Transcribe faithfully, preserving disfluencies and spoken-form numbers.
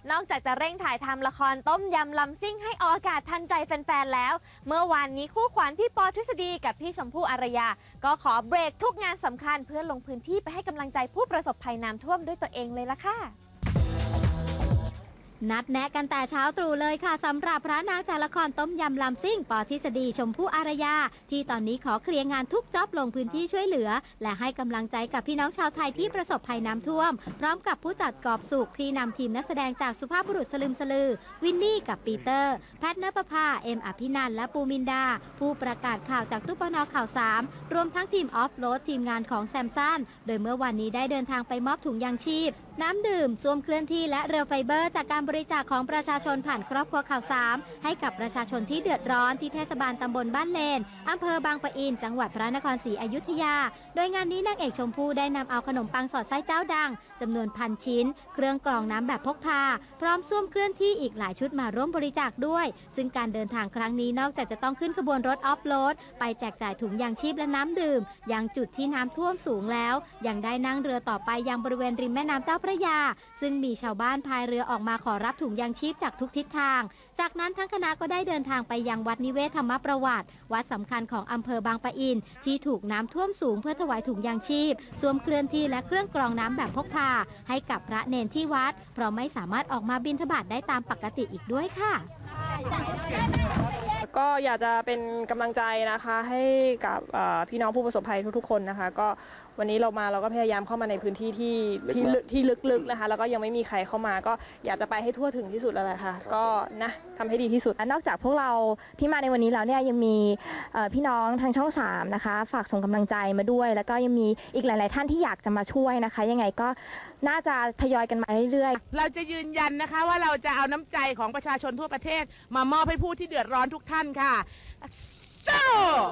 นอกจากจะเร่งถ่ายทำละครต้มยำลำซิ่งให้ออกอากาศทันใจแฟนๆแล้วเมื่อวานนี้คู่ขวัญพี่ปอทฤษฎีกับพี่ชมพู่อารยาก็ขอเบรกทุกงานสำคัญเพื่อลงพื้นที่ไปให้กำลังใจผู้ประสบภัยน้ำท่วมด้วยตัวเองเลยล่ะค่ะนัดแนะกันแต่เช้าตรู่เลยค่ะสำหรับพระนางจากละครต้มยำลำซิ่งปอทฤษฎีชมพู่อารยาที่ตอนนี้ขอเคลียร์งานทุกจ็อบลงพื้นที่ช่วยเหลือและให้กำลังใจกับพี่น้องชาวไทยที่ประสบภัยน้ำท่วมพร้อมกับผู้จัดกอบสุขที่นำทีมนักแสดงจากสุภาพบุรุษสลึมสลือวินนี่กับปีเตอร์แพทย์ณปภาเอ็มอภินันท์และปูมินดาผู้ประกาศข่าวจากตู้ปนข่าวสามรวมทั้งทีมออฟโรดทีมงานของแซมซันโดยเมื่อวันนี้ได้เดินทางไปมอบถุงยางชีพน้ำดื่มส้วมเคลื่อนที่และเรือไฟเบอร์จากการบริจาคของประชาชนผ่านครอบครัวข่าวสามให้กับประชาชนที่เดือดร้อนที่เทศบาลตำบลบ้านเลนอำเภอบางปะอินจังหวัดพระนครศรีอยุธยาโดยงานนี้นางเอกชมพู่ได้นำเอาขนมปังสอดไส้เจ้าดังจำนวนพันชิ้นเครื่องกรองน้ำแบบพกพาพร้อมส้วมเคลื่อนที่อีกหลายชุดมาร่วมบริจาคด้วยซึ่งการเดินทางครั้งนี้นอกจากจะต้องขึ้นขบวนรถออฟโรดไปแจกจ่ายถุงยางชีพและน้ำดื่มยังจุดที่น้ำท่วมสูงแล้วยังได้นั่งเรือต่อไปยังบริเวณริมแม่น้ำเจ้าพระยาซึ่งมีชาวบ้านพายเรือออกมาขอรับถุงยางชีพจากทุกทิศทางจากนั้นทั้งคณะก็ได้เดินทางไปยังวัดนิเวศธรรมประวัติวัดสำคัญของอำเภอบางปะอินที่ถูกน้ำท่วมสูงเพื่อถวายถุงยางชีพส้วมเคลื่อนที่และเครื่องกรองน้ำแบบพกพาให้กับพระเนนที่วัดเพราะไม่สามารถออกมาบิณฑบาตได้ตามปกติอีกด้วยค่ะก็อยากจะเป็นกำลังใจนะคะให้กับพี่น้องผู้ประสบภัยทุกๆคนนะคะก็วันนี้เรามาเราก็พยายามเข้ามาในพื้นที่ที่ที่ที่ลึกๆนะคะแล้วก็ยังไม่มีใครเข้ามาก็อยากจะไปให้ทั่วถึงที่สุดแล้วแหละค่ะก็นะทำให้ดีที่สุดนอกจากพวกเราที่มาในวันนี้แล้วเนี่ยยังมีพี่น้องทางช่องสามนะคะฝากส่งกำลังใจมาด้วยแล้วก็ยังมีอีกหลายๆท่านที่อยากจะมาช่วยนะคะยังไงก็น่าจะทยอยกันมาเรื่อยๆเราจะยืนยันนะคะว่าเราจะเอาน้ำใจของประชาชนทั่วประเทศมามอบให้ผู้ที่เดือดร้อนทุกท่านค่ะสู้